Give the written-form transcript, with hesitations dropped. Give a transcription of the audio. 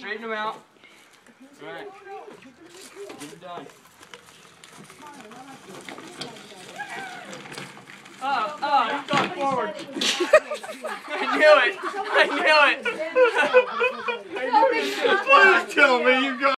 Straighten them out. Alright. Get it done. He's going forward. I knew it.